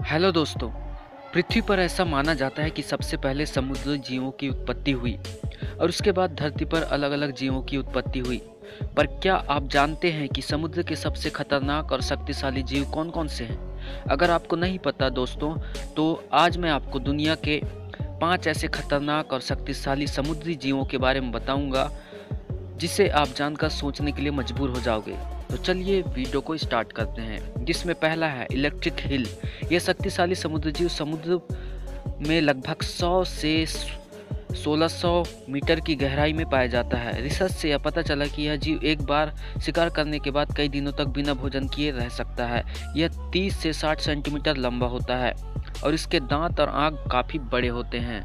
Hello दोस्तों। पृथ्वी पर ऐसा माना जाता है कि सबसे पहले समुद्री जीवों की उत्पत्ति हुई और उसके बाद धरती पर अलग अलग जीवों की उत्पत्ति हुई। पर क्या आप जानते हैं कि समुद्र के सबसे खतरनाक और शक्तिशाली जीव कौन कौन से हैं? अगर आपको नहीं पता दोस्तों, तो आज मैं आपको दुनिया के 5 ऐसे खतरनाक और शक्तिशाली समुद्री जीवों के बारे में बताऊंगा, जिसे आप जानकर सोचने के लिए मजबूर हो जाओगे। तो चलिए वीडियो को स्टार्ट करते हैं, जिसमें पहला है इलेक्ट्रिक हिल। यह शक्तिशाली समुद्री जीव समुद्र में लगभग 100 से 1600 मीटर की गहराई में पाया जाता है। रिसर्च से यह पता चला कि यह जीव एक बार शिकार करने के बाद कई दिनों तक बिना भोजन किए रह सकता है। यह 30 से 60 सेंटीमीटर लंबा होता है और इसके दांत और आंख काफी बड़े होते हैं।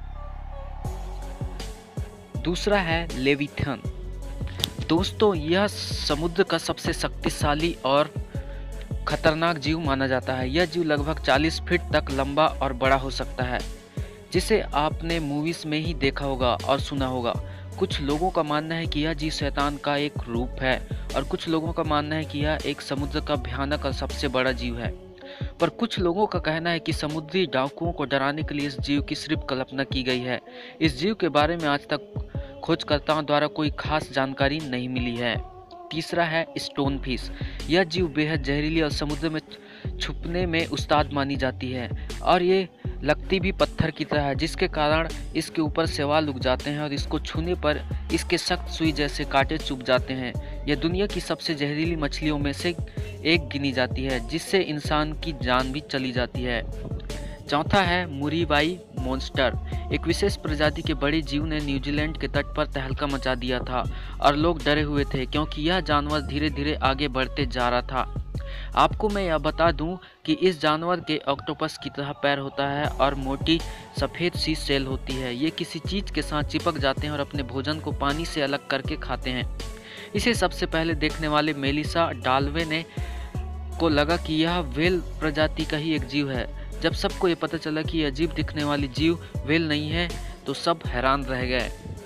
दूसरा है लेविथन। दोस्तों, यह समुद्र का सबसे शक्तिशाली और खतरनाक जीव माना जाता है। यह जीव लगभग 40 फीट तक लंबा और बड़ा हो सकता है, जिसे आपने मूवीज में ही देखा होगा और सुना होगा। कुछ लोगों का मानना है कि यह जीव शैतान का एक रूप है और कुछ लोगों का मानना है कि यह एक समुद्र का भयानक और सबसे बड़ा जीव है। पर कुछ लोगों का कहना है कि समुद्री डाकुओं को डराने के लिए इस जीव की सिर्फ कल्पना की गई है। इस जीव के बारे में आज तक खोजकर्ताओं द्वारा कोई खास जानकारी नहीं मिली है। तीसरा है स्टोन फिश। यह जीव बेहद जहरीली और समुद्र में छुपने में उस्ताद मानी जाती है और ये लगती भी पत्थर की तरह है, जिसके कारण इसके ऊपर शैवाल उग जाते हैं और इसको छूने पर इसके सख्त सुई जैसे कांटे चुभ जाते हैं। यह दुनिया की सबसे जहरीली मछलियों में से एक गिनी जाती है, जिससे इंसान की जान भी चली जाती है। चौथा है मुरीबाई मॉन्स्टर। एक विशेष प्रजाति के बड़े जीव ने न्यूजीलैंड के तट पर तहलका मचा दिया था और लोग डरे हुए थे, क्योंकि यह जानवर धीरे धीरे आगे बढ़ते जा रहा था। आपको मैं यह बता दूं कि इस जानवर के ऑक्टोपस की तरह पैर होता है और मोटी सफ़ेद सी सेल होती है। ये किसी चीज़ के साथ चिपक जाते हैं और अपने भोजन को पानी से अलग करके खाते हैं। इसे सबसे पहले देखने वाले मेलिसा डाल्वे ने को लगा कि यह व्हेल प्रजाति का ही एक जीव है। जब सबको ये पता चला कि यह अजीब दिखने वाली जीव व्हेल नहीं है, तो सब हैरान रह गए।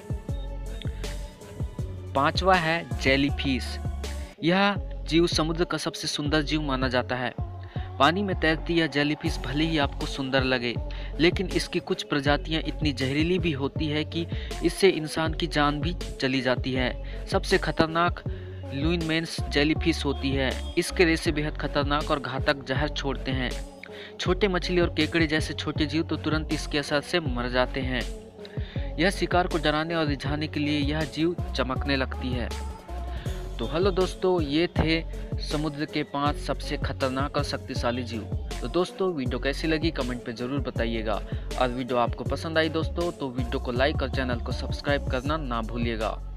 पांचवा है जेलीफिश। यह जीव समुद्र का सबसे सुंदर जीव माना जाता है। पानी में तैरती यह जेलीफिश भले ही आपको सुंदर लगे, लेकिन इसकी कुछ प्रजातियां इतनी जहरीली भी होती है कि इससे इंसान की जान भी चली जाती है। सबसे खतरनाक लुइनमेंस जेलीफिश होती है। इसके रेशे बेहद खतरनाक और घातक जहर छोड़ते हैं। छोटे मछली और केकड़े जैसे छोटे जीव तो तुरंत इसके असर से मर जाते हैं। यह शिकार को डराने और रिझाने के लिए यह जीव चमकने लगती है। तो हेलो दोस्तों, ये थे समुद्र के 5 सबसे खतरनाक और शक्तिशाली जीव। तो दोस्तों, वीडियो कैसी लगी कमेंट पे ज़रूर बताइएगा, और वीडियो आपको पसंद आई दोस्तों तो वीडियो को लाइक और चैनल को सब्सक्राइब करना ना भूलिएगा।